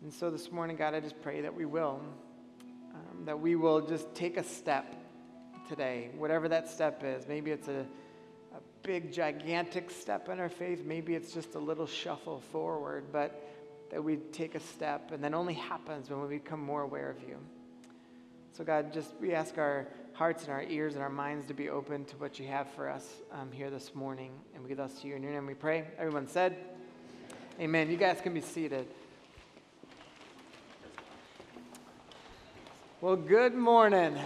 And so this morning, God, I just pray that we will just take a step today, whatever that step is. Maybe it's a big, gigantic step in our faith. Maybe it's just a little shuffle forward, but that we take a step, and that only happens when we become more aware of you. So God, we ask our hearts and our ears and our minds to be open to what you have for us here this morning, and we give us to you. In your name we pray. Everyone said, amen. You guys can be seated. Well, good morning.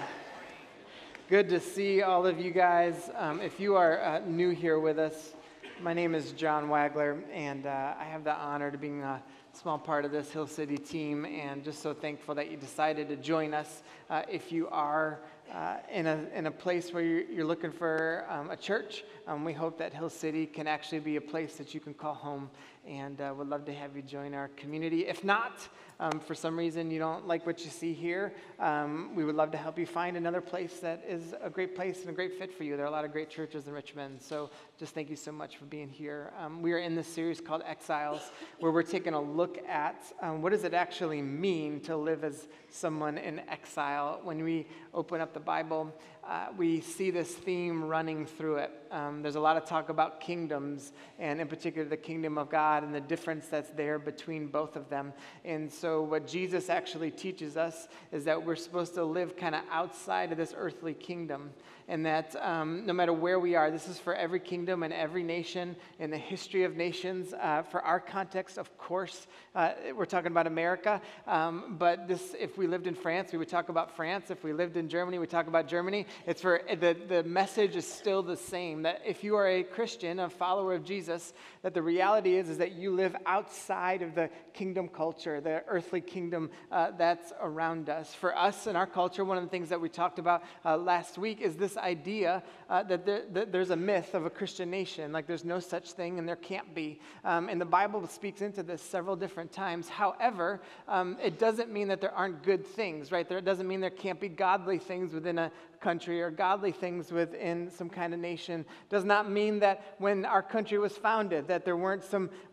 Good to see all of you guys. If you are new here with us, my name is John Wagler, and I have the honor to being a small part of this Hill City team, and just so thankful that you decided to join us. If you are in a place where you're looking for a church, we hope that Hill City can actually be a place that you can call home, and would love to have you join our community. If not, for some reason you don't like what you see here, we would love to help you find another place that is a great place and a great fit for you. There are a lot of great churches in Richmond, so just thank you so much for being here. We are in this series called Exiles, where we're taking a look at what does it actually mean to live as someone in exile. When we open up the Bible, we see this theme running through it. There's a lot of talk about kingdoms, and in particular the kingdom of God and the difference that's there between both of them. And so what Jesus actually teaches us is that we're supposed to live kind of outside of this earthly kingdom, and that no matter where we are, this is for every kingdom and every nation in the history of nations. For our context, of course, we're talking about America, but if we lived in France, we would talk about France. If we lived in Germany, we talk about Germany. It's for the message is still the same, that if you are a Christian, a follower of Jesus, that the reality is that you live outside of the kingdom culture, the earthly kingdom that's around us. For us in our culture, one of the things that we talked about last week is this idea that there's a myth of a Christian nation, like there's no such thing and there can't be. And the Bible speaks into this several different times. However, it doesn't mean that there aren't good things, right? It doesn't mean there can't be godly things within a country or godly things within some kind of nation. Does not mean that when our country was founded that there weren't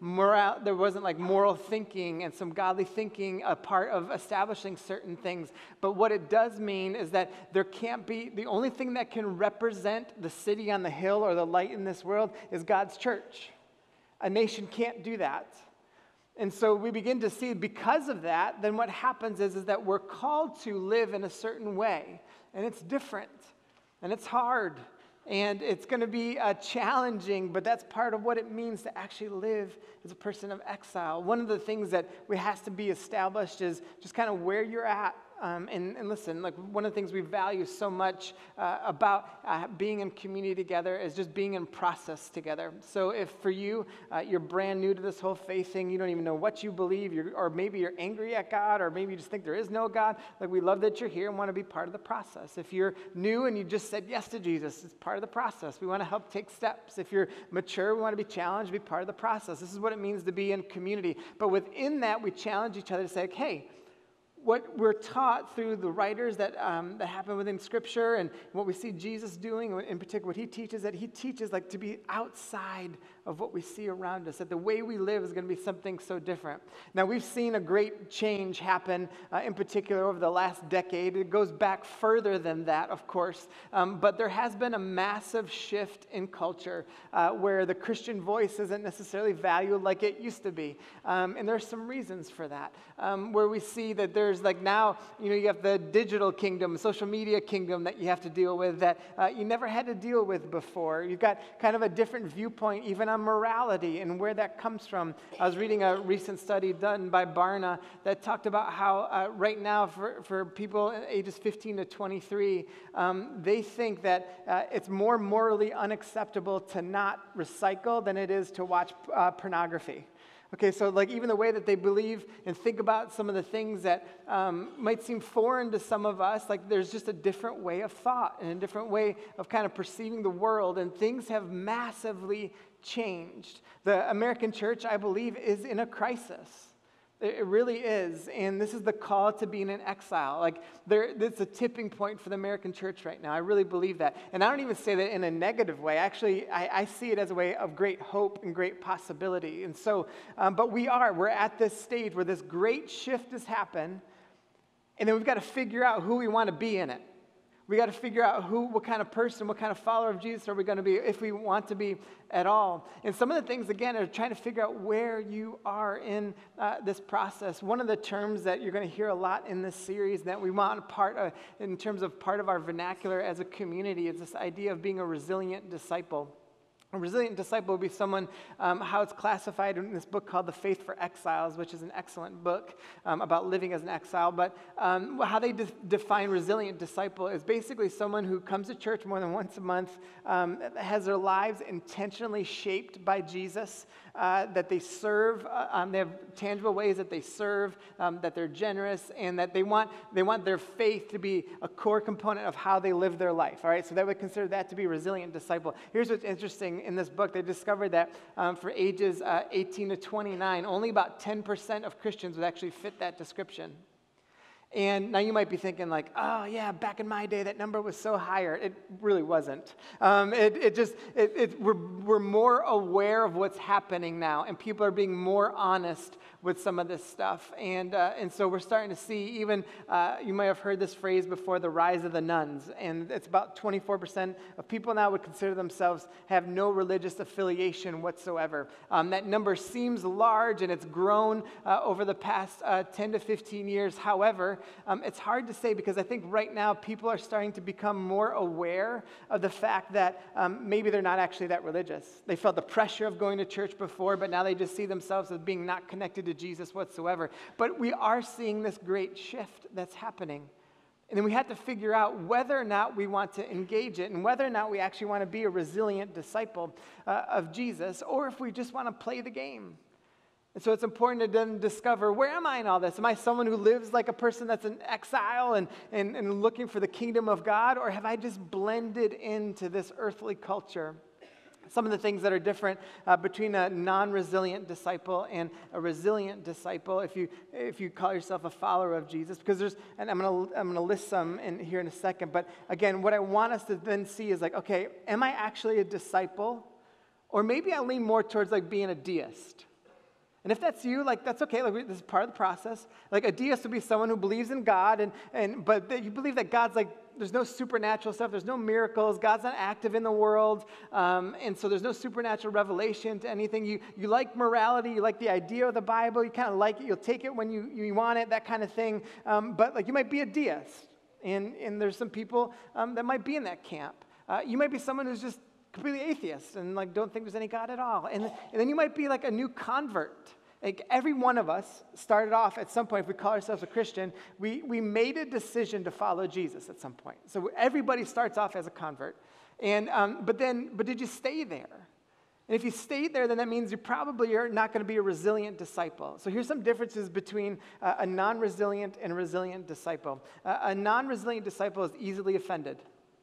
there wasn't like moral thinking and some godly thinking a part of establishing certain things. But what it does mean is that there can't be, the only thing that can represent the city on the hill or the light in this world is God's church. A nation can't do that. And so we begin to see, because of that, then what happens is that we're called to live in a certain way. And it's different, and it's hard, and it's going to be challenging, but that's part of what it means to actually live as a person of exile. One of the things that has to be established is just kind of where you're at. And listen, like one of the things we value so much about being in community together is just being in process together. So if for you, you're brand new to this whole faith thing, you don't even know what you believe, or maybe you're angry at God, or maybe you just think there is no God, like we love that you're here and want to be part of the process. If you're new and you just said yes to Jesus, it's part of the process. We want to help take steps. If you're mature, we want to be challenged, be part of the process. This is what it means to be in community. But within that, we challenge each other to say, hey, what we're taught through the writers that happen within Scripture and what we see Jesus doing, in particular what he teaches like to be outside of what we see around us, that the way we live is going to be something so different. Now, we've seen a great change happen, in particular over the last decade. It goes back further than that, of course, but there has been a massive shift in culture where the Christian voice isn't necessarily valued like it used to be. And there's some reasons for that, where we see that there's like now, you have the digital kingdom, social media kingdom that you have to deal with that you never had to deal with before. You've got kind of a different viewpoint even on morality and where that comes from. I was reading a recent study done by Barna that talked about how right now for people ages 15 to 23, they think that it's more morally unacceptable to not recycle than it is to watch pornography. Okay, so like even the way that they believe and think about some of the things that might seem foreign to some of us, like there's just a different way of thought and a different way of kind of perceiving the world, and things have massively changed. The American church, I believe, is in a crisis. It really is, and this is the call to being an exile. Like, it's a tipping point for the American church right now. I really believe that. And I don't even say that in a negative way. Actually, I see it as a way of great hope and great possibility. And so, but we're at this stage where this great shift has happened, and then we've got to figure out who we want to be in it. We got to figure out what kind of person, what kind of follower of Jesus are we going to be, if we want to be at all. And some of the things, again, are trying to figure out where you are in this process. One of the terms that you're going to hear a lot in this series that we want in terms of part of our vernacular as a community is this idea of being a resilient disciple. A resilient disciple would be someone, how it's classified in this book called The Faith for Exiles, which is an excellent book about living as an exile. But how they define resilient disciple is basically someone who comes to church more than once a month, has their lives intentionally shaped by Jesus, that they serve, they have tangible ways that they serve, that they're generous, and that they want their faith to be a core component of how they live their life. All right, so they would consider that to be a resilient disciple. Here's what's interesting in this book. They discovered that for ages 18 to 29, only about 10% of Christians would actually fit that description. And now you might be thinking like, oh yeah, back in my day that number was so higher. It really wasn't. We're more aware of what's happening now, and people are being more honest with some of this stuff. And so we're starting to see even, you might have heard this phrase before, the rise of the nuns. And it's about 24% of people now would consider themselves have no religious affiliation whatsoever. That number seems large, and it's grown over the past 10 to 15 years. However, it's hard to say because I think right now people are starting to become more aware of the fact that maybe they're not actually that religious. They felt the pressure of going to church before, but now they just see themselves as being not connected to Jesus whatsoever. But we are seeing this great shift that's happening. And then we have to figure out whether or not we want to engage it and whether or not we actually want to be a resilient disciple of Jesus, or if we just want to play the game. And so it's important to then discover, where am I in all this? Am I someone who lives like a person that's in exile and looking for the kingdom of God? Or have I just blended into this earthly culture? Some of the things that are different between a non-resilient disciple and a resilient disciple, if you call yourself a follower of Jesus, because and I'm gonna list some here in a second. But again, what I want us to then see is like, okay, am I actually a disciple? Or maybe I lean more towards like being a deist. And if that's you, like, that's okay. Like, this is part of the process. Like, a deist would be someone who believes in God, but you believe that God's like, there's no supernatural stuff, there's no miracles, God's not active in the world, and so there's no supernatural revelation to anything. You like morality, you like the idea of the Bible, you kind of like it, you'll take it when you want it, that kind of thing. But like, you might be a deist, and there's some people that might be in that camp. You might be someone who's just completely atheist and like don't think there's any God at all. And then you might be like a new convert. Like, every one of us started off at some point, if we call ourselves a Christian, we made a decision to follow Jesus at some point. So everybody starts off as a convert. And but did you stay there? And if you stayed there, then that means you probably are not going to be a resilient disciple. So here's some differences between a non-resilient and a resilient disciple. A non-resilient disciple is easily offended.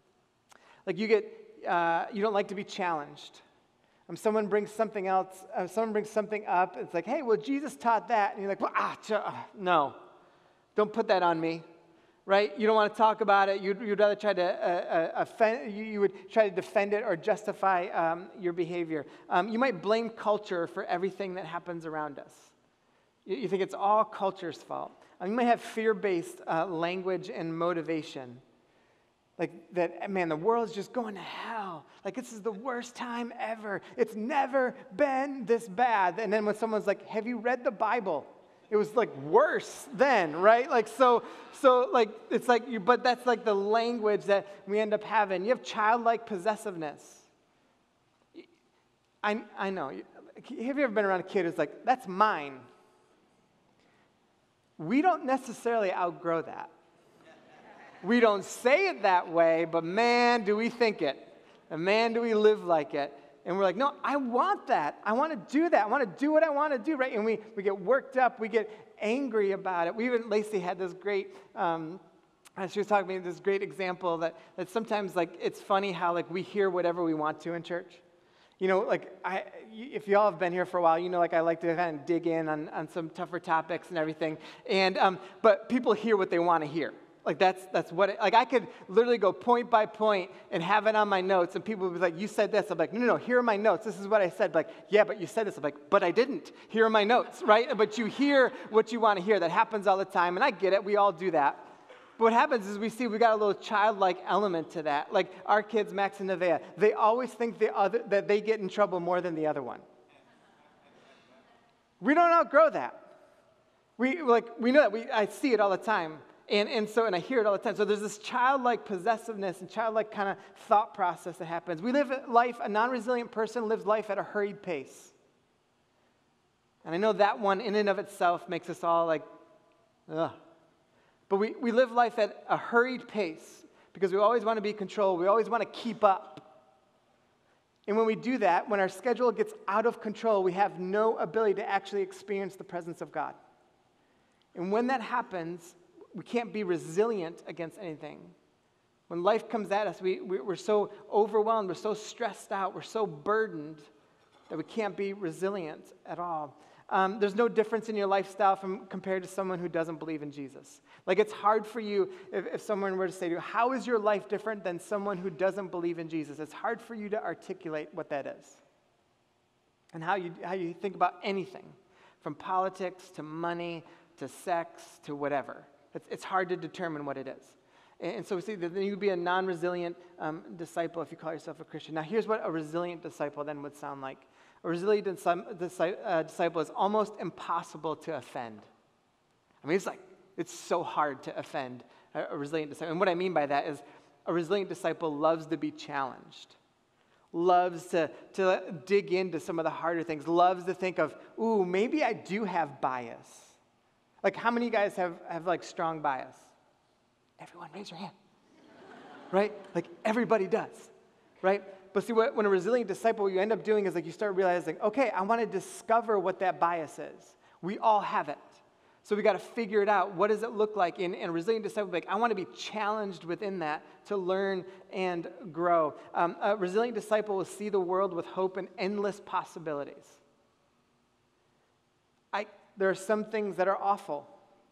Like, you don't like to be challenged. Someone brings something else, someone brings something up, it's like, hey, well, Jesus taught that. And you're like, well, no, don't put that on me, right? You don't want to talk about it. You'd rather try to offend, you would try to defend it or justify your behavior. You might blame culture for everything that happens around us. You think it's all culture's fault. You might have fear-based language and motivation. Like that, man, the world's just going to hell. Like, this is the worst time ever. It's never been this bad. And then when someone's like, have you read the Bible? It was like worse then, right? Like, so like, it's like, but that's like the language that we end up having. You have childlike possessiveness. I know. Have you ever been around a kid who's like, that's mine? We don't necessarily outgrow that. We don't say it that way, but man, do we think it. And man, do we live like it. And we're like, no, I want that. I want to do that. I want to do what I want to do, right? And we get worked up. We get angry about it. Lacey had this great, she was talking to me, this great example that sometimes, like, it's funny how, like, we hear whatever we want to in church. If y'all have been here for a while, I like to kind of dig in on some tougher topics and everything. And but people hear what they want to hear. That's what I could literally go point by point and have it on my notes, and people would be like, "You said this." I'm like, "No, here are my notes. This is what I said." Like, "Yeah, but you said this." I'm like, "But I didn't. Here are my notes," right? But you hear what you want to hear. That happens all the time, and I get it. We all do that. But what happens is we got a little childlike element to that. Like our kids, Max and Nevaeh, they always think that they get in trouble more than the other one. We don't outgrow that. We know that. I see it all the time. And I hear it all the time. So there's this childlike possessiveness and childlike kind of thought process that happens. We live life, a non-resilient person lives life at a hurried pace. And I know that one in and of itself makes us all like, ugh. But we live life at a hurried pace because we always want to be in control. We always want to keep up. And when we do that, when our schedule gets out of control, we have no ability to actually experience the presence of God. And when that happens, we can't be resilient against anything. When life comes at us, we're so overwhelmed, we're so stressed out, we're so burdened that we can't be resilient at all. There's no difference in your lifestyle compared to someone who doesn't believe in Jesus. It's hard for you if someone were to say to you, "How is your life different than someone who doesn't believe in Jesus?" It's hard for you to articulate what that is and how you think about anything, from politics to money to sex to whatever. It's hard to determine what it is. And so we see that then you'd be a non-resilient disciple if you call yourself a Christian. Now here's what a resilient disciple then would sound like. A resilient disciple is almost impossible to offend. I mean, it's so hard to offend a resilient disciple. And what I mean by that is a resilient disciple loves to be challenged, loves to dig into some of the harder things, loves to think of, ooh, maybe I do have bias. How many of you guys have strong bias? Everyone, raise your hand. Right? Everybody does. Right? But see, when a resilient disciple, what you end up doing is you start realizing, okay, I want to discover what that bias is. We all have it. So we got to figure it out. What does it look like? In a resilient disciple, I want to be challenged within that to learn and grow. A resilient disciple will see the world with hope and endless possibilities. There are some things that are awful.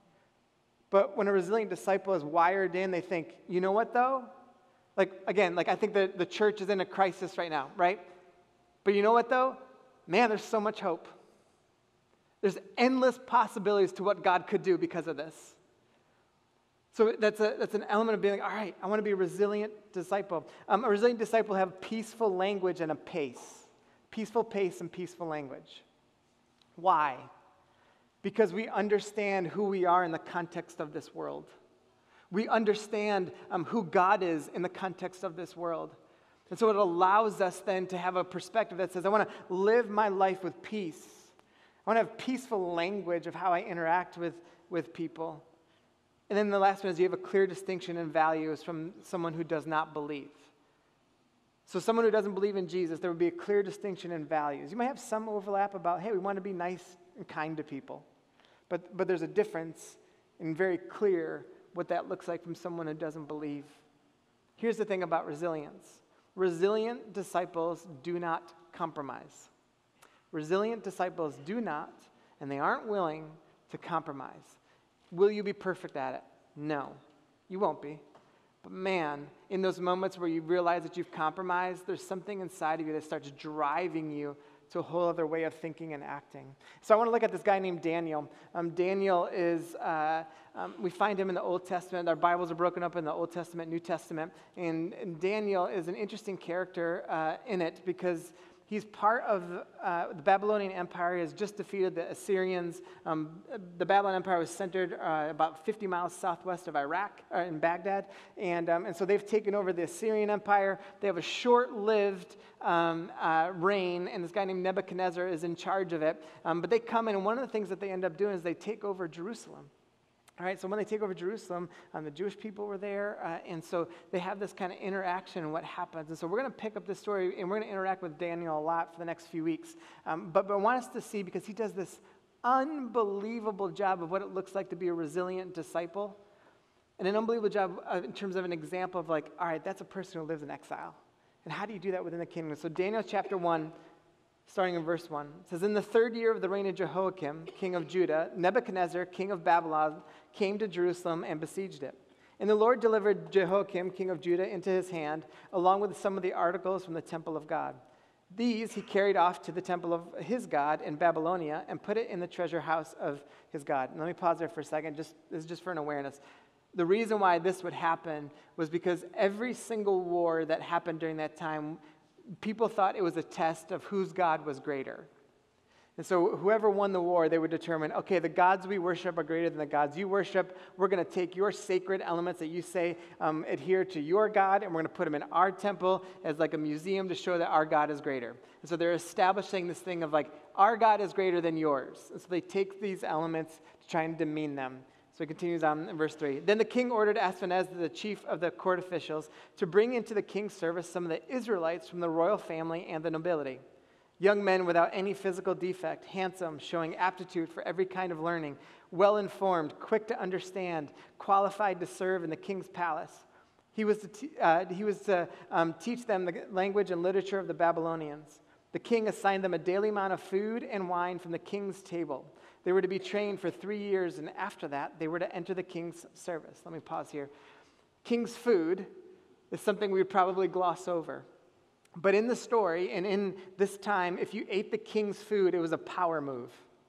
But when a resilient disciple is wired in, they think, you know what though? I think the church is in a crisis right now, right? But you know what though? Man, there's so much hope. There's endless possibilities to what God could do because of this. So that's an element of being all right, I want to be a resilient disciple. A resilient disciple have peaceful language and a pace. Peaceful pace and peaceful language. Why? Because we understand who we are in the context of this world. We understand who God is in the context of this world. And so it allows us then to have a perspective that says, I want to live my life with peace. I want to have peaceful language of how I interact with people. And then the last one is you have a clear distinction in values from someone who does not believe. So someone who doesn't believe in Jesus, there would be a clear distinction in values. You might have some overlap about, hey, we want to be nice and kind to people. But there's a difference and very clear what that looks like from someone who doesn't believe. Here's the thing about resilience. Resilient disciples do not compromise. Resilient disciples do not, and they aren't willing to compromise. Will you be perfect at it? No, you won't be. But man, in those moments where you realize that you've compromised, there's something inside of you that starts driving you to a whole other way of thinking and acting. So I want to look at this guy named Daniel. Daniel is, we find him in the Old Testament. Our Bibles are broken up in the Old Testament, New Testament. And Daniel is an interesting character in it because he's part of the Babylonian Empire. He has just defeated the Assyrians. The Babylonian Empire was centered about 50 miles southwest of Iraq, in Baghdad. And so they've taken over the Assyrian Empire. They have a short-lived reign, and this guy named Nebuchadnezzar is in charge of it. But they come in, and one of the things that they end up doing is they take over Jerusalem. All right, so when they take over Jerusalem, the Jewish people were there, and so they have this kind of interaction and what happens. And so we're going to pick up this story, and we're going to interact with Daniel a lot for the next few weeks. But I want us to see, because he does this unbelievable job of what it looks like to be a resilient disciple, and an unbelievable job in terms of an example of all right, that's a person who lives in exile. And how do you do that within the kingdom? So Daniel chapter 1, starting in verse 1, it says, "In the 3rd year of the reign of Jehoiakim, king of Judah, Nebuchadnezzar, king of Babylon, came to Jerusalem and besieged it. And the Lord delivered Jehoiakim, king of Judah, into his hand, along with some of the articles from the temple of God. These he carried off to the temple of his God in Babylonia and put it in the treasure house of his God." And let me pause there for a second. This is just for an awareness. The reason why this would happen was because every single war that happened during that time, people thought it was a test of whose God was greater. And so whoever won the war, they would determine, okay, the gods we worship are greater than the gods you worship. We're going to take your sacred elements that you say adhere to your God, and we're going to put them in our temple as like a museum to show that our God is greater. And so they're establishing this thing of like, our God is greater than yours. And so they take these elements to try and demean them. So it continues on in verse 3. "Then the king ordered Ashpenaz, the chief of the court officials, to bring into the king's service some of the Israelites from the royal family and the nobility. Young men without any physical defect, handsome, showing aptitude for every kind of learning, well-informed, quick to understand, qualified to serve in the king's palace. He was to teach them the language and literature of the Babylonians. The king assigned them a daily amount of food and wine from the king's table. They were to be trained for 3 years, and after that, they were to enter the king's service." Let me pause here. King's food is something we would probably gloss over. But in the story and in this time, if you ate the king's food, it was a power move.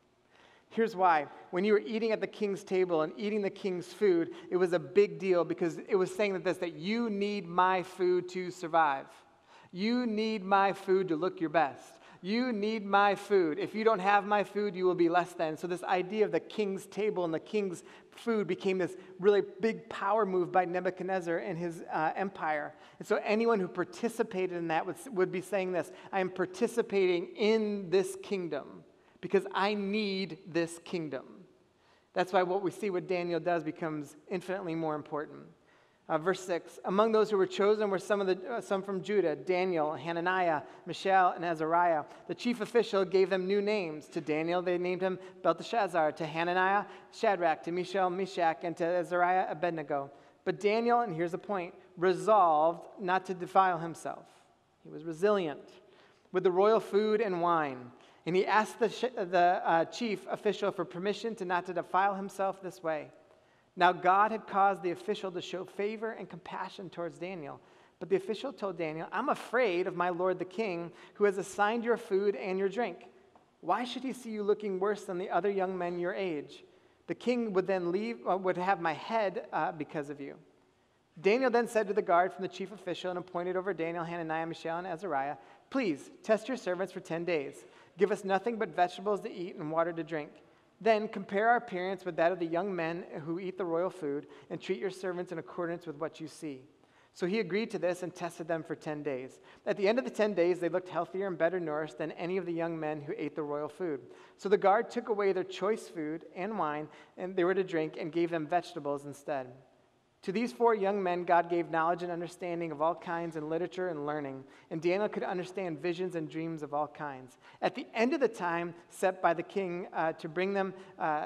Here's why. When you were eating at the king's table and eating the king's food, it was a big deal because it was saying that you need my food to survive. You need my food to look your best. You need my food. If you don't have my food, you will be less than. So this idea of the king's table and the king's food became this really big power move by Nebuchadnezzar and his empire. And so anyone who participated in that would be saying this: I am participating in this kingdom because I need this kingdom. That's why what we see what Daniel does becomes infinitely more important. Verse 6, "Among those who were chosen were some from Judah, Daniel, Hananiah, Mishael, and Azariah. The chief official gave them new names. To Daniel they named him Belteshazzar, to Hananiah, Shadrach, to Mishael, Meshach, and to Azariah, Abednego. But Daniel," and here's the point, "resolved not to defile himself." He was resilient with the royal food and wine. And he asked the chief official for permission not to defile himself this way. Now God had caused the official to show favor and compassion towards Daniel. But the official told Daniel, "I'm afraid of my lord the king, who has assigned your food and your drink. Why should he see you looking worse than the other young men your age? The king would then would have my head because of you." Daniel then said to the guard from the chief official and appointed over Daniel, Hananiah, Mishael, and Azariah, "Please test your servants for 10 days. Give us nothing but vegetables to eat and water to drink. Then compare our appearance with that of the young men who eat the royal food, and treat your servants in accordance with what you see." So he agreed to this and tested them for 10 days. At the end of the 10 days, they looked healthier and better nourished than any of the young men who ate the royal food. So the guard took away their choice food and wine, and they were to drink, and gave them vegetables instead. To these 4 young men, God gave knowledge and understanding of all kinds in literature and learning, and Daniel could understand visions and dreams of all kinds. At the end of the time set by the king to bring them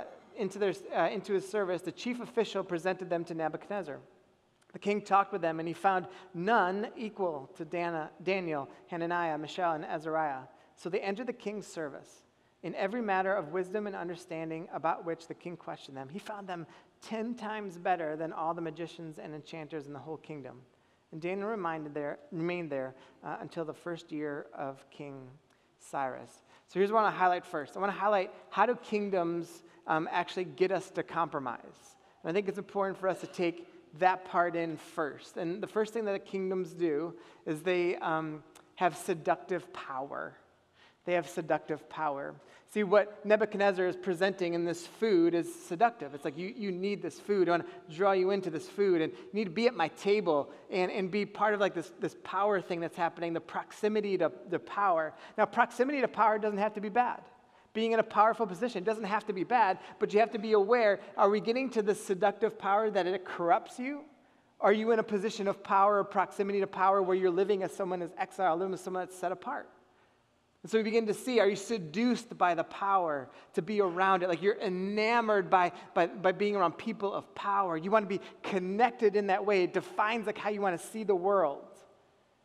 into his service, the chief official presented them to Nebuchadnezzar. The king talked with them, and he found none equal to Daniel, Hananiah, Mishael, and Azariah. So they entered the king's service. In every matter of wisdom and understanding about which the king questioned them, he found them 10 times better than all the magicians and enchanters in the whole kingdom. And Daniel remained there until the 1st year of King Cyrus. So here's what I want to highlight first. I want to highlight, how do kingdoms actually get us to compromise? And I think it's important for us to take that part in first. And the first thing that the kingdoms do is they have seductive power. They have seductive power. See, what Nebuchadnezzar is presenting in this food is seductive. It's like, you need this food. I want to draw you into this food, and you need to be at my table and be part of like this power thing that's happening, the proximity to the power. Now, proximity to power doesn't have to be bad. Being in a powerful position doesn't have to be bad, but you have to be aware, are we getting to this seductive power that it corrupts you? Are you in a position of power or proximity to power where you're living as someone as exile, living as someone that's set apart? And so we begin to see, are you seduced by the power to be around it? Like you're enamored by being around people of power. You want to be connected in that way. It defines like how you want to see the world.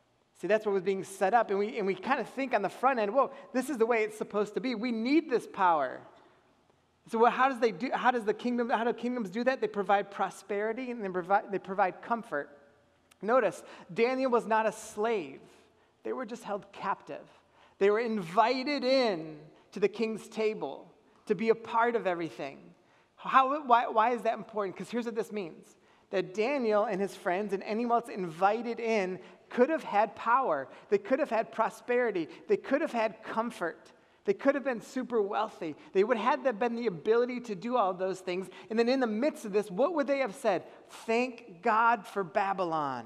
See, that's what was being set up, and we kind of think on the front end, whoa, this is the way it's supposed to be. We need this power. So how do kingdoms do that? They provide prosperity and they provide comfort. Notice, Daniel was not a slave. They were just held captive. They were invited in to the king's table to be a part of everything. Why is that important? Because here's what this means. That Daniel and his friends and anyone else invited in could have had power. They could have had prosperity. They could have had comfort. They could have been super wealthy. They would have been the ability to do all those things. And then in the midst of this, what would they have said? Thank God for Babylon.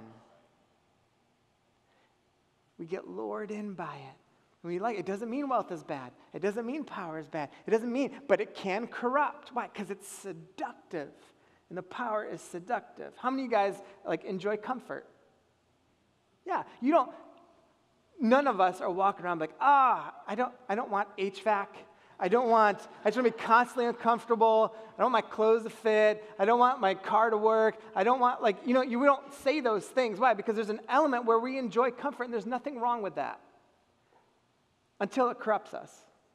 We get lured in by it. It doesn't mean wealth is bad. It doesn't mean power is bad. It doesn't mean, but it can corrupt. Why? Because it's seductive. And the power is seductive. How many of you guys enjoy comfort? Yeah, none of us are walking around like, I don't want HVAC. I just want to be constantly uncomfortable. I don't want my clothes to fit. I don't want my car to work. I don't want, we don't say those things. Why? Because there's an element where we enjoy comfort, and there's nothing wrong with that until it corrupts us.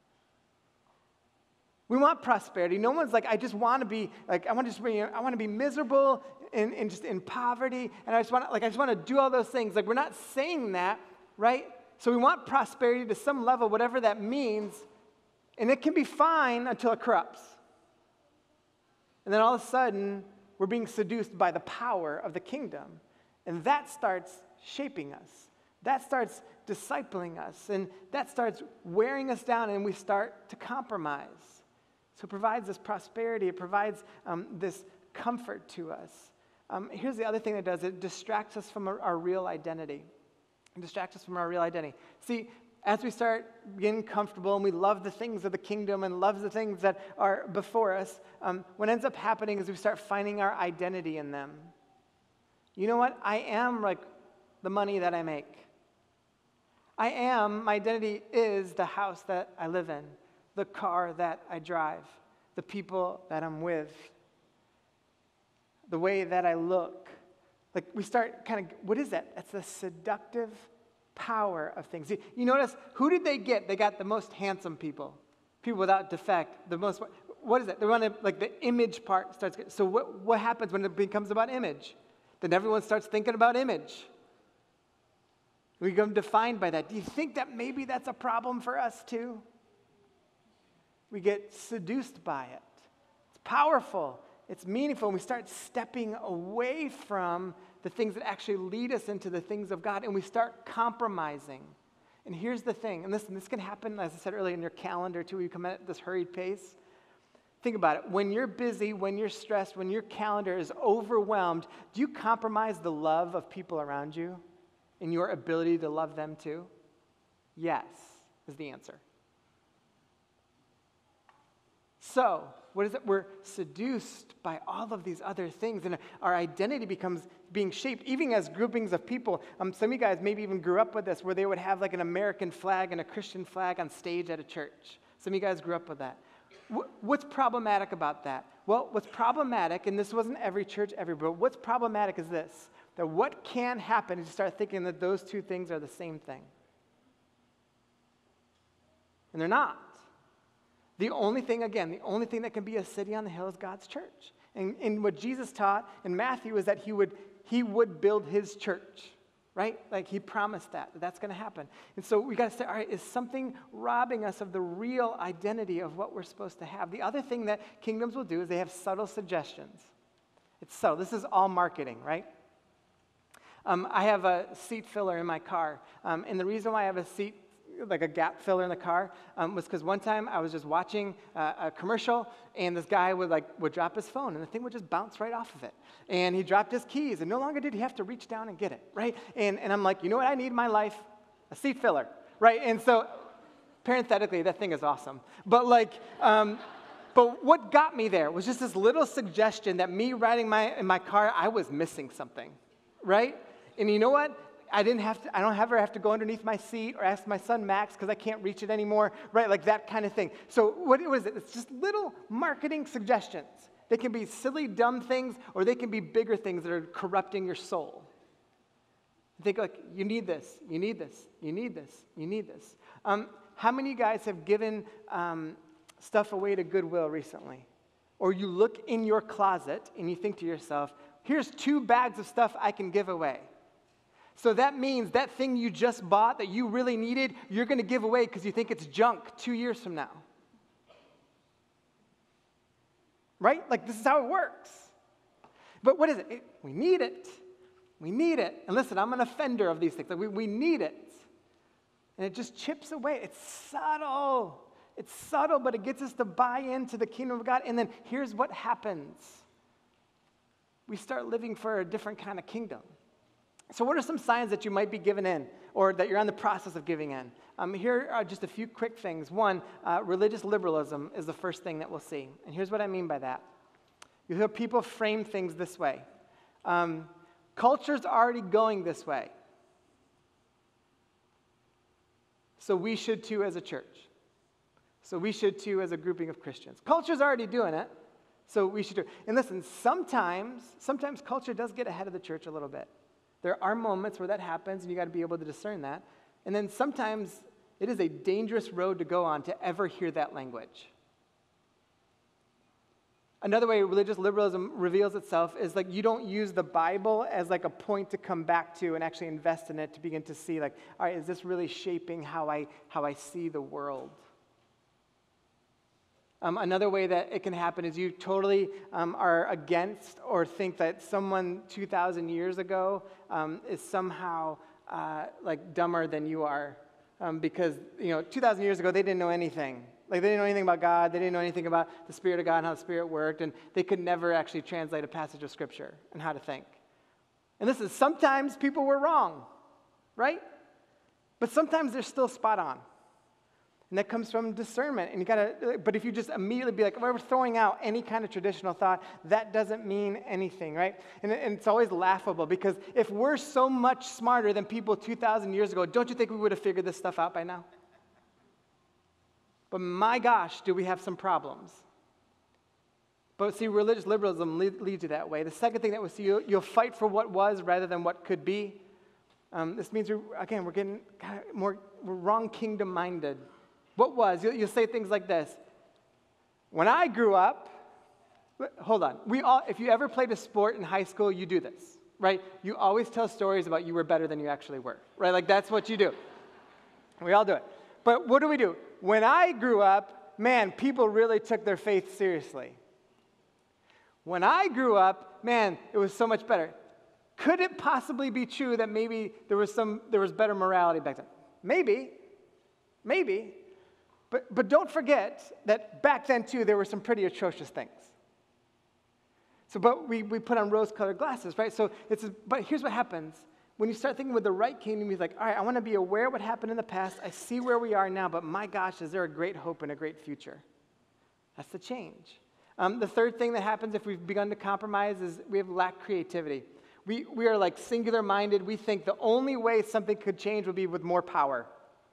We want prosperity. No one's like, I just want to be, I want to be miserable and just in poverty, and I just want to do all those things. We're not saying that, right? So we want prosperity to some level, whatever that means, and it can be fine until it corrupts. And then all of a sudden, we're being seduced by the power of the kingdom, and that starts shaping us. That starts discipling us, and that starts wearing us down, and we start to compromise. So it provides this prosperity. It provides this comfort to us. Here's the other thing it does. It distracts us from our real identity. It distracts us from our real identity. See, as we start getting comfortable and we love the things of the kingdom and love the things that are before us, what ends up happening is we start finding our identity in them. You know what? I am the money that I make. My identity is the house that I live in, the car that I drive, the people that I'm with, the way that I look. We start what is that? That's the seductive power of things. You notice, who did they get? They got the most handsome people without defect, what is that? They want to, the image part starts, so what happens when it becomes about image? Then everyone starts thinking about image. We become defined by that. Do you think that maybe that's a problem for us too? We get seduced by it. It's powerful. It's meaningful. And we start stepping away from the things that actually lead us into the things of God, and we start compromising. And here's the thing, and listen, this can happen, as I said earlier, in your calendar too, where you come at this hurried pace. Think about it. When you're busy, when you're stressed, when your calendar is overwhelmed, do you compromise the love of people around you and your ability to love them too? Yes, is the answer. So, what is it? We're seduced by all of these other things, and our identity becomes being shaped, even as groupings of people. Some of you guys maybe even grew up with this, where they would have an American flag and a Christian flag on stage at a church. Some of you guys grew up with that. What's problematic about that? Well, what's problematic, and this wasn't every church everywhere, but what's problematic is this, that what can happen is you start thinking that those two things are the same thing. And they're not. The only thing that can be a city on the hill is God's church. And what Jesus taught in Matthew is that he would build his church, right? He promised that's going to happen. And so we got to say, all right, is something robbing us of the real identity of what we're supposed to have? The other thing that kingdoms will do is they have subtle suggestions. It's subtle. This is all marketing, right? I have a seat filler in my car, and the reason why I have a gap filler in the car was because one time I was just watching a commercial, and this guy would drop his phone, and the thing would just bounce right off of it. And he dropped his keys, and no longer did he have to reach down and get it, right? And I'm like, you know what I need in my life? A seat filler, right? And so, parenthetically, that thing is awesome. But but what got me there was just this little suggestion that me riding in my car, I was missing something, right? And you know what? I don't ever have to go underneath my seat or ask my son Max because I can't reach it anymore, right? That kind of thing. So what is it? It's just little marketing suggestions. They can be silly, dumb things, or they can be bigger things that are corrupting your soul. I think like, you need this, you need this, you need this, you need this. How many of you guys have given stuff away to Goodwill recently? Or you look in your closet and you think to yourself, here's 2 bags of stuff I can give away. So that means that thing you just bought that you really needed, you're going to give away because you think it's junk 2 years from now. Right? Like, this is how it works. But what is it? We need it. We need it. And listen, I'm an offender of these things. Like, we need it. And it just chips away. It's subtle. It's subtle, but it gets us to buy into the kingdom of God. And then here's what happens. We start living for a different kind of kingdom. So what are some signs that you might be giving in or that you're in the process of giving in? Here are just a few quick things. One, religious liberalism is the first thing that we'll see. And here's what I mean by that. You hear people frame things this way. Culture's already going this way. So we should too as a church. So we should too as a grouping of Christians. Culture's already doing it, so we should do it. And listen, sometimes culture does get ahead of the church a little bit. There are moments where that happens, and you got to be able to discern that. And then sometimes it is a dangerous road to go on to ever hear that language. Another way religious liberalism reveals itself is like you don't use the Bible as like a point to come back to and actually invest in it to begin to see like, all right, is this really shaping how I see the world? Another way that it can happen is you totally are against or think that someone 2,000 years ago is somehow like dumber than you are because 2,000 years ago they didn't know anything. Like they didn't know anything about God. They didn't know anything about the Spirit of God and how the Spirit worked, and they could never actually translate a passage of Scripture and how to think. And listen, sometimes people were wrong, right? But sometimes they're still spot on. And that comes from discernment. And but if you just immediately be like, well, we're throwing out any kind of traditional thought, that doesn't mean anything, right? And it's always laughable because if we're so much smarter than people 2,000 years ago, don't you think we would have figured this stuff out by now? But my gosh, do we have some problems. But see, religious liberalism leads you that way. The second thing that we see, you'll fight for what was rather than what could be. This means, we're getting kind of we're wrong kingdom-minded. What was? You'll say things like this. When I grew up, hold on. If you ever played a sport in high school, you do this, right? You always tell stories about you were better than you actually were, right? Like that's what you do. We all do it. But what do? When I grew up, man, people really took their faith seriously. When I grew up, man, it was so much better. Could it possibly be true that maybe there was better morality back then? Maybe. But don't forget that back then too, there were some pretty atrocious things. So, but we put on rose-colored glasses, right? So but here's what happens. When you start thinking with the right kingdom, you're like, all right, I want to be aware of what happened in the past. I see where we are now, but my gosh, is there a great hope and a great future? That's the change. The third thing that happens if we've begun to compromise is we have lacked creativity. We are like singular-minded. We think the only way something could change would be with more power.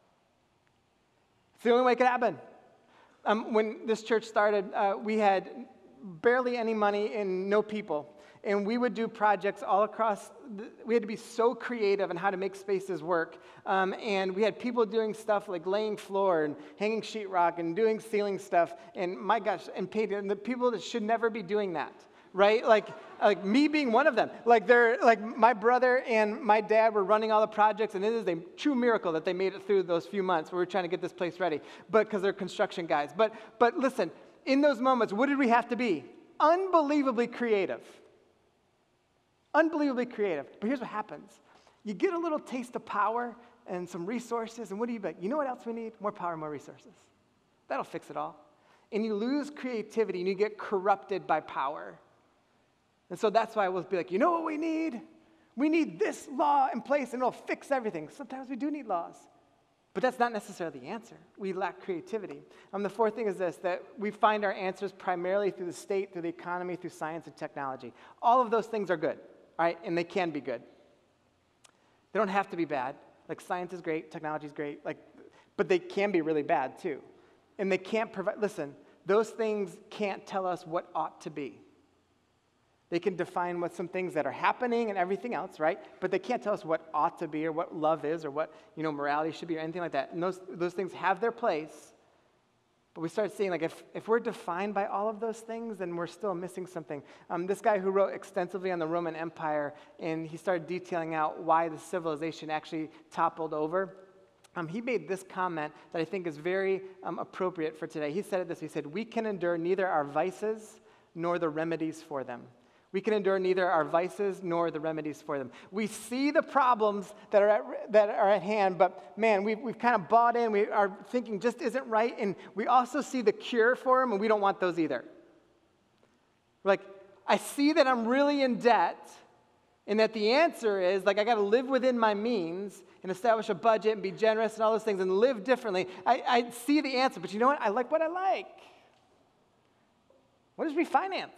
It's the only way it could happen. When this church started, we had barely any money and no people. And we would do projects all across. We had to be so creative in how to make spaces work. And we had people doing stuff like laying floor and hanging sheetrock and doing ceiling stuff. And my gosh, and painting. And the people that should never be doing that, right? Like me being one of them. Like my brother and my dad were running all the projects, and it is a true miracle that they made it through those few months where we were trying to get this place ready. But because they're construction guys. But listen, in those moments, what did we have to be? Unbelievably creative. Unbelievably creative. But here's what happens. You get a little taste of power and some resources, and what do you bet? You know what else we need? More power, more resources. That'll fix it all. And you lose creativity, and you get corrupted by power. And so that's why we'll be like, you know what we need? We need this law in place, and it'll fix everything. Sometimes we do need laws. But that's not necessarily the answer. We lack creativity. The fourth thing is this, that we find our answers primarily through the state, through the economy, through science and technology. All of those things are good. Right? And they can be good. They don't have to be bad. Like science is great, technology is great, but they can be really bad too. And they can't provide, listen, those things can't tell us what ought to be. They can define what some things that are happening and everything else, right? But they can't tell us what ought to be or what love is or what, morality should be or anything like that. And those things have their place. But we start seeing, like, if we're defined by all of those things, then we're still missing something. This guy who wrote extensively on the Roman Empire, and he started detailing out why the civilization actually toppled over, he made this comment that I think is very appropriate for today. He said it this way. He said, "We can endure neither our vices nor the remedies for them." We can endure neither our vices nor the remedies for them. We see the problems that are at hand, but man, we've kind of bought in. Our thinking just isn't right, and we also see the cure for them, and we don't want those either. Like, I see that I'm really in debt, and that the answer is, like, I got to live within my means and establish a budget and be generous and all those things and live differently. I see the answer, but you know what? I like what I like. What is refinance?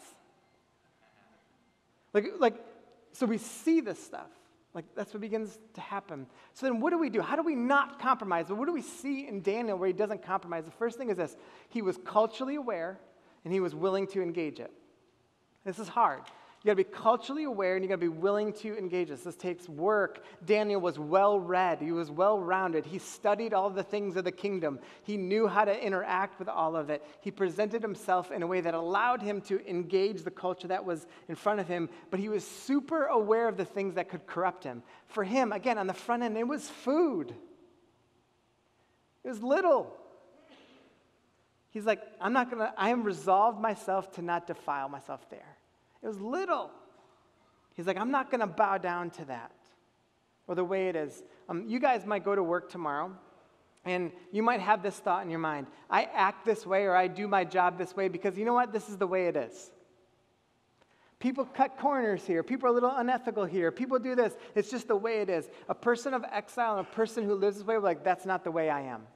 So we see this stuff. Like, that's what begins to happen. So then what do we do? How do we not compromise? Well, what do we see in Daniel where he doesn't compromise? The first thing is this. He was culturally aware, and he was willing to engage it. This is hard. You got to be culturally aware, and you got to be willing to engage this. This takes work. Daniel was well-read. He was well-rounded. He studied all the things of the kingdom. He knew how to interact with all of it. He presented himself in a way that allowed him to engage the culture that was in front of him, but he was super aware of the things that could corrupt him. For him, again, on the front end, it was food. It was little. He's like, I am resolved myself to not defile myself there. It was little. He's like, I'm not going to bow down to that or the way it is. You guys might go to work tomorrow, and you might have this thought in your mind. I act this way or I do my job this way because you know what? This is the way it is. People cut corners here. People are a little unethical here. People do this. It's just the way it is. A person of exile and a person who lives this way, like, that's not the way I am.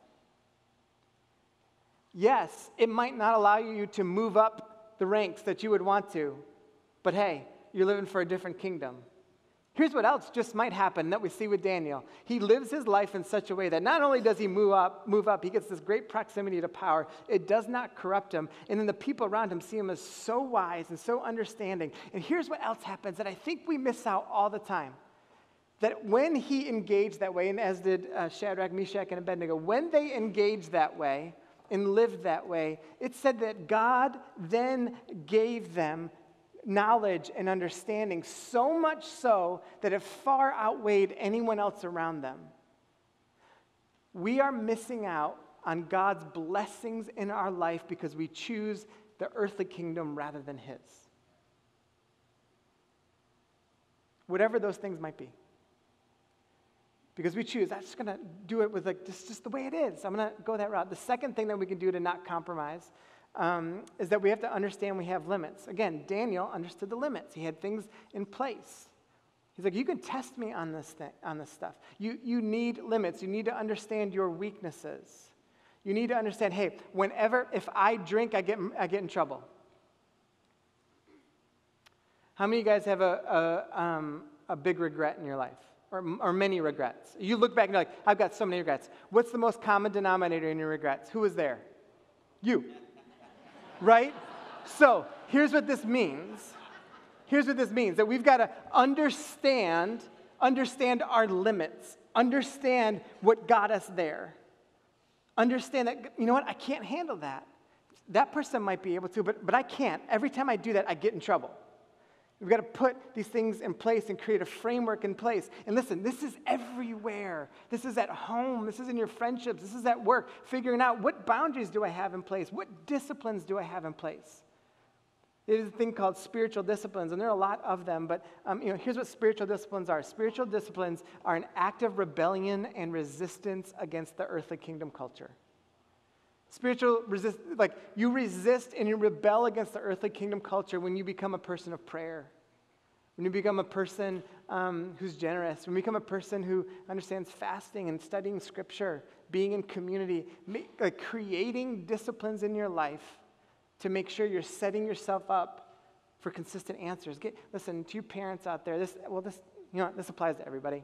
Yes, it might not allow you to move up the ranks that you would want to. But hey, you're living for a different kingdom. Here's what else just might happen that we see with Daniel. He lives his life in such a way that not only does he move up, he gets this great proximity to power. It does not corrupt him. And then the people around him see him as so wise and so understanding. And here's what else happens that I think we miss out all the time. That when he engaged that way, and as did Shadrach, Meshach, and Abednego, when they engaged that way and lived that way, it said that God then gave them knowledge and understanding, so much so that it far outweighed anyone else around them. We are missing out on God's blessings in our life because we choose the earthly kingdom rather than his. Whatever those things might be. Because we choose, I'm just going to do it with, like, just the way it is. I'm going to go that route. The second thing that we can do to not compromise is that we have to understand we have limits. Again, Daniel understood the limits. He had things in place. He's like, you can test me on this stuff. You need limits. You need to understand your weaknesses. You need to understand, hey, if I drink, I get in trouble. How many of you guys have a big regret in your life? Or many regrets? You look back and you're like, I've got so many regrets. What's the most common denominator in your regrets? Who was there? You. Right? So, here's what this means. That we've got to understand our limits. Understand what got us there. Understand that, you know what, I can't handle that. That person might be able to, but I can't. Every time I do that, I get in trouble. We've got to put these things in place and create a framework in place. And listen, this is everywhere. This is at home. This is in your friendships. This is at work. Figuring out, what boundaries do I have in place? What disciplines do I have in place? There's a thing called spiritual disciplines, and there are a lot of them. But here's what spiritual disciplines are. Spiritual disciplines are an active rebellion and resistance against the earthly kingdom culture. You resist and you rebel against the earthly kingdom culture when you become a person of prayer, when you become a person who's generous, when you become a person who understands fasting and studying scripture, being in community, creating disciplines in your life to make sure you're setting yourself up for consistent answers. Listen, to you parents out there, this applies to everybody.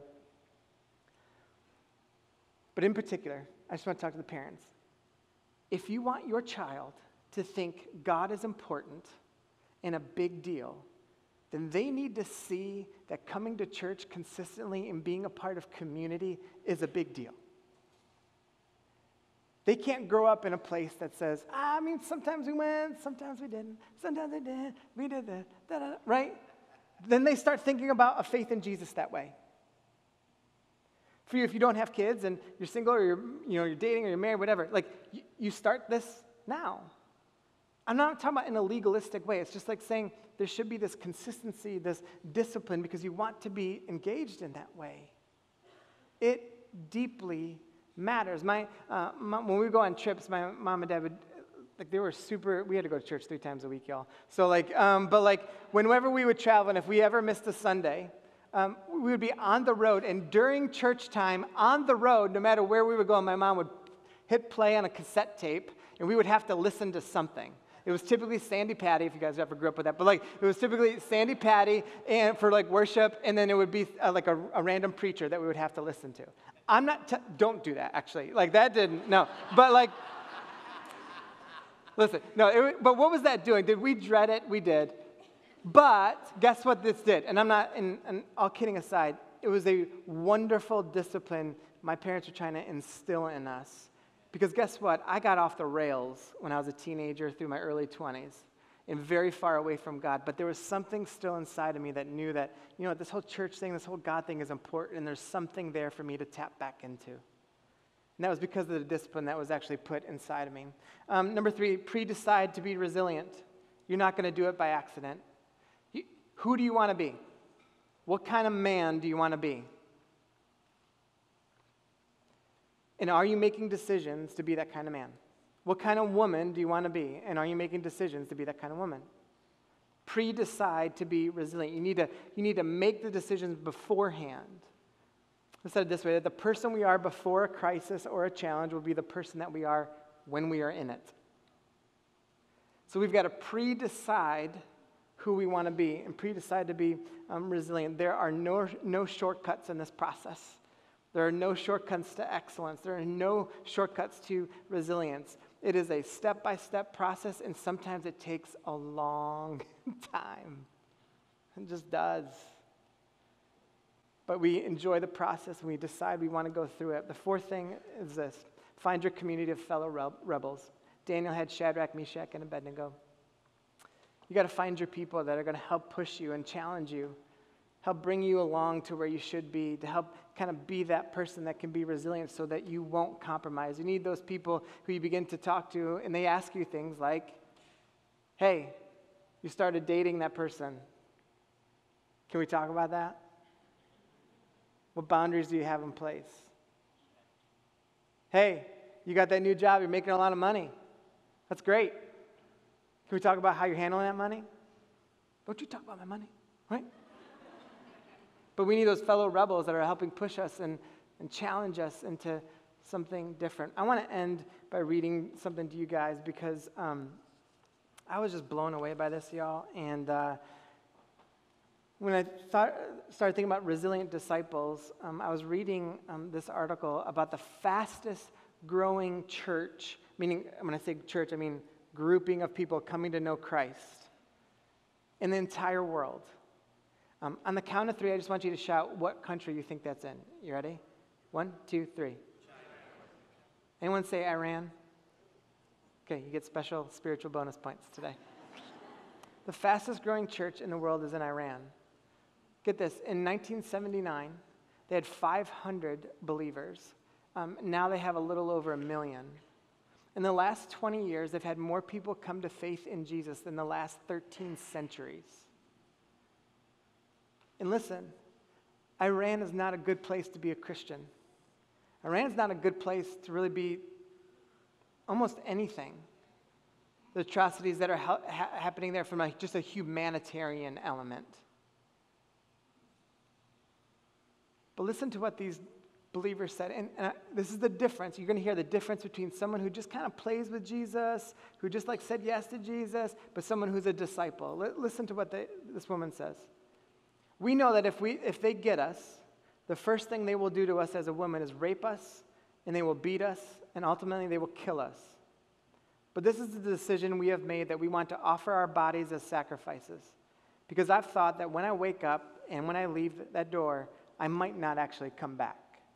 But in particular, I just want to talk to the parents. If you want your child to think God is important and a big deal, then they need to see that coming to church consistently and being a part of community is a big deal. They can't grow up in a place that says, sometimes we went, sometimes we didn't, sometimes we did that, right? Then they start thinking about a faith in Jesus that way. For you, if you don't have kids and you're single or you're dating or you're married, whatever, like you start this now. I'm not talking about in a legalistic way. It's just like saying there should be this consistency, this discipline, because you want to be engaged in that way. It deeply matters. When we go on trips, my mom and dad would, they were super, we had to go to church 3 times a week, y'all. So whenever we would travel, and if we ever missed a Sunday, we would be on the road, and during church time, on the road, no matter where we were going, my mom would hit play on a cassette tape, and we would have to listen to something. It was typically Sandy Patty, if you guys ever grew up with that, but it was typically Sandy Patty and for worship, and then it would be a random preacher that we would have to listen to. Don't do that, actually. That didn't, no. But listen, no, but what was that doing? Did we dread it? We did. But guess what this did? And and all kidding aside, it was a wonderful discipline my parents were trying to instill in us. Because guess what? I got off the rails when I was a teenager through my early 20s and very far away from God. But there was something still inside of me that knew that, this whole church thing, this whole God thing is important, and there's something there for me to tap back into. And that was because of the discipline that was actually put inside of me. Number 3, pre-decide to be resilient. You're not going to do it by accident. Who do you want to be? What kind of man do you want to be? And are you making decisions to be that kind of man? What kind of woman do you want to be? And are you making decisions to be that kind of woman? Pre-decide to be resilient. You need to make the decisions beforehand. I said it this way, that the person we are before a crisis or a challenge will be the person that we are when we are in it. So we've got to pre-decide who we want to be and pre-decide to be resilient. There are no shortcuts in this process. There are no shortcuts to excellence. There are no shortcuts to resilience. It is a step-by-step process, and sometimes it takes a long time. It just does. But we enjoy the process, and we decide we want to go through it. The 4th thing is this. Find your community of fellow rebels. Daniel had Shadrach, Meshach, and Abednego. You got to find your people that are going to help push you and challenge you, help bring you along to where you should be, to help kind of be that person that can be resilient so that you won't compromise. You need those people who you begin to talk to, and they ask you things like, hey, you started dating that person. Can we talk about that? What boundaries do you have in place? Hey, you got that new job, you're making a lot of money. That's great. Can we talk about how you're handling that money? Don't you talk about my money, right? But we need those fellow rebels that are helping push us and challenge us into something different. I want to end by reading something to you guys because I was just blown away by this, y'all. And when I started thinking about resilient disciples, I was reading this article about the fastest growing church, meaning when I say church, I mean grouping of people coming to know Christ in the entire world. On the count of 3, I just want you to shout what country you think that's in. You ready? 1, 2, 3. Anyone say Iran? Okay, you get special spiritual bonus points today. The fastest growing church in the world is in Iran. Get this, in 1979, they had 500 believers. Now they have a little over 1 million. In the last 20 years, they've had more people come to faith in Jesus than the last 13 centuries. And listen, Iran is not a good place to be a Christian. Iran is not a good place to really be almost anything. The atrocities that are happening there from just a humanitarian element. But listen to what these believers said, and this is the difference. You're going to hear the difference between someone who just kind of plays with Jesus, who just said yes to Jesus, but someone who's a disciple. Listen to what this woman says. We know that if they get us, the first thing they will do to us as a woman is rape us, and they will beat us, and ultimately they will kill us. But this is the decision we have made, that we want to offer our bodies as sacrifices. Because I've thought that when I wake up and when I leave that door, I might not actually come back.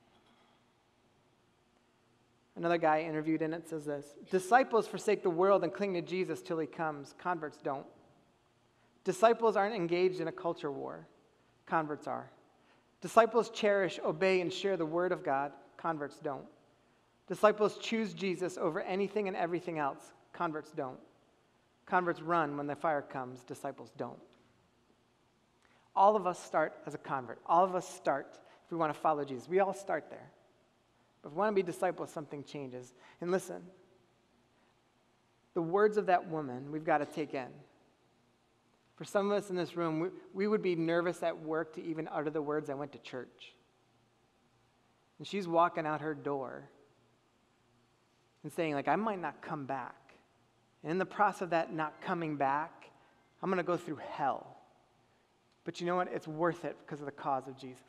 Another guy interviewed in it says this: disciples forsake the world and cling to Jesus till he comes. Converts don't. Disciples aren't engaged in a culture war. Converts are. Disciples cherish, obey, and share the word of God. Converts don't. Disciples choose Jesus over anything and everything else. Converts don't. Converts run when the fire comes. Disciples don't. All of us start as a convert. All of us start if we want to follow Jesus. We all start there. But if we want to be disciples, something changes. And listen, the words of that woman we've got to take in. For some of us in this room, we would be nervous at work to even utter the words, "I went to church." And she's walking out her door and saying, like, I might not come back. And in the process of that not coming back, I'm going to go through hell. But you know what? It's worth it because of the cause of Jesus.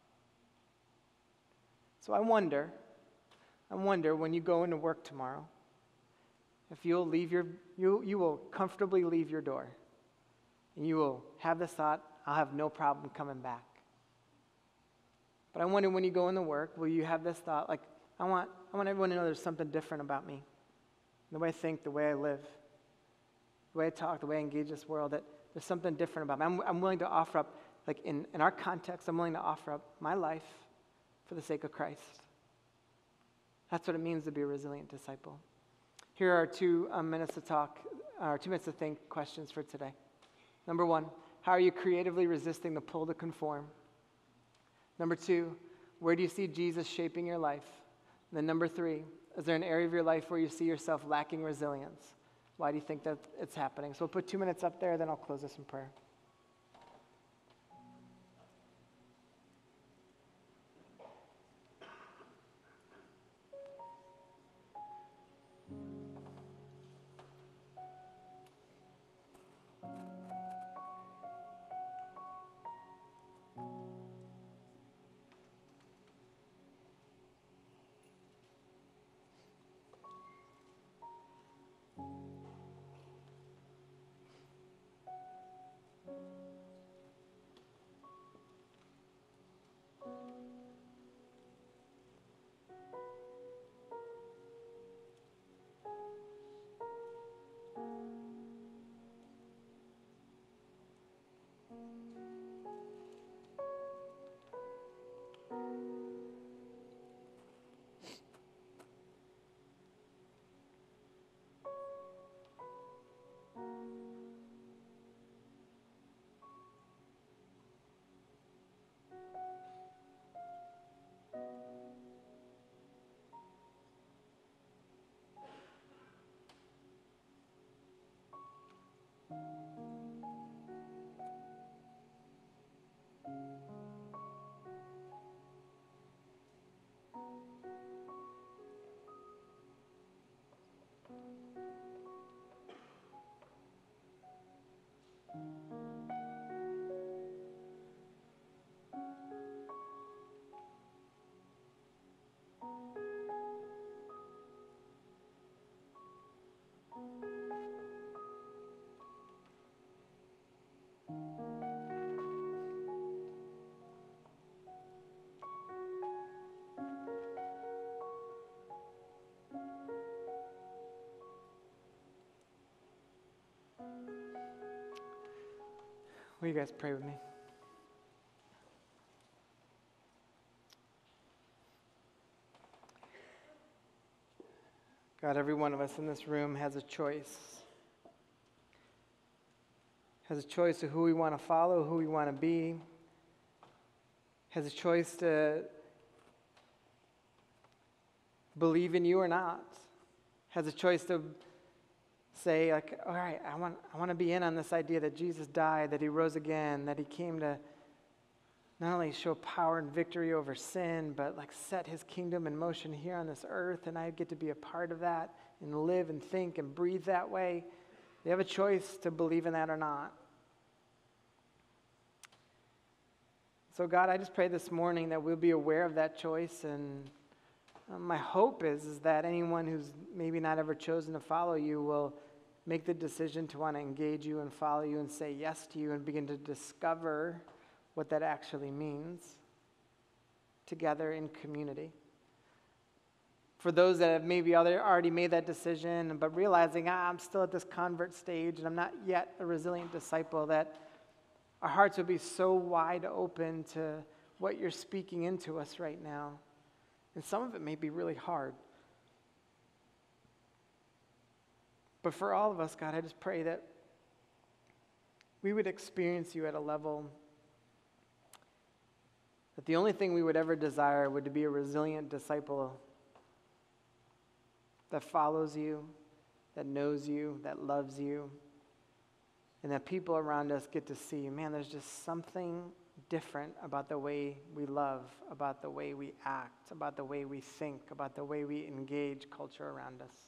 So I wonder when you go into work tomorrow, if you will comfortably leave your door. And you will have this thought, I'll have no problem coming back. But I wonder when you go into work, will you have this thought, like, I want everyone to know there's something different about me. The way I think, the way I live, the way I talk, the way I engage this world, that there's something different about me. I'm willing to offer up, like in our context, I'm willing to offer up my life for the sake of Christ. That's what it means to be a resilient disciple. Here are 2 minutes to talk, or 2 minutes to think questions for today. Number 1, how are you creatively resisting the pull to conform? Number 2, where do you see Jesus shaping your life? And then number 3, is there an area of your life where you see yourself lacking resilience? Why do you think that it's happening? So we'll put 2 minutes up there, then I'll close this in prayer. Will you guys pray with me? God, every one of us in this room has a choice. Has a choice of who we want to follow, who we want to be. Has a choice to believe in you or not. Has a choice to say, like, all right, I want to be in on this idea that Jesus died, that he rose again, that he came to not only show power and victory over sin, but like set his kingdom in motion here on this earth, and I get to be a part of that and live and think and breathe that way. They have a choice to believe in that or not. So God, I just pray this morning that we'll be aware of that choice, and my hope is that anyone who's maybe not ever chosen to follow you will make the decision to want to engage you and follow you and say yes to you and begin to discover what that actually means together in community. For those that have maybe already made that decision, but realizing I'm still at this convert stage and I'm not yet a resilient disciple, that our hearts would be so wide open to what you're speaking into us right now. And some of it may be really hard. But for all of us, God, I just pray that we would experience you at a level that the only thing we would ever desire would be a resilient disciple that follows you, that knows you, that loves you, and that people around us get to see, man, there's just something different about the way we love, about the way we act, about the way we think, about the way we engage culture around us.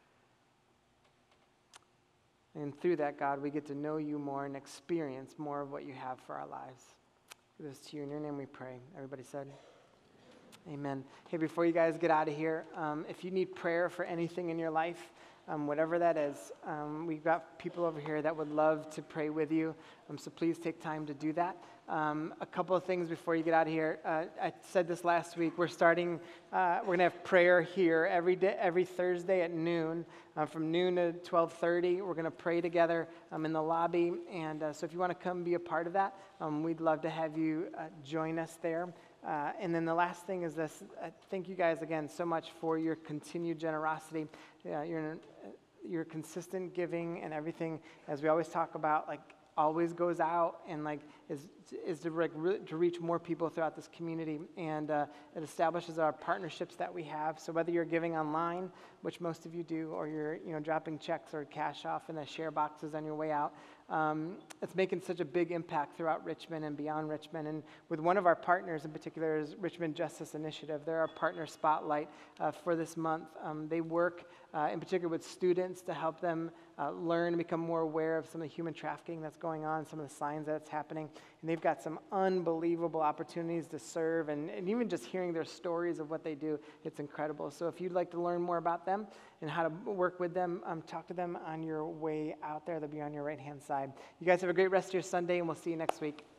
And through that, God, we get to know you more and experience more of what you have for our lives. Give this to you in your name we pray. Everybody said, amen. Hey, before you guys get out of here, if you need prayer for anything in your life, whatever that is, we've got people over here that would love to pray with you. So please take time to do that. A couple of things before you get out of here. I said this last week. We're going to have prayer here every day, every Thursday at noon. From noon to 12:30, we're going to pray together in the lobby. And so if you want to come be a part of that, we'd love to have you join us there. And then the last thing is this. Thank you guys again so much for your continued generosity, your consistent giving and everything. As we always talk about, like, always goes out and is to reach more people throughout this community, and it establishes our partnerships that we have. So whether you're giving online, which most of you do, or you're dropping checks or cash off in the share boxes on your way out, it's making such a big impact throughout Richmond and beyond Richmond. And with one of our partners in particular is Richmond Justice Initiative. They're our partner spotlight for this month. They work in particular with students to help them learn and become more aware of some of the human trafficking that's going on, some of the signs that it's happening. And they've got some unbelievable opportunities to serve, and even just hearing their stories of what they do, it's incredible. So if you'd like to learn more about them and how to work with them, talk to them on your way out there. They'll be on your right-hand side. You guys have a great rest of your Sunday, and we'll see you next week.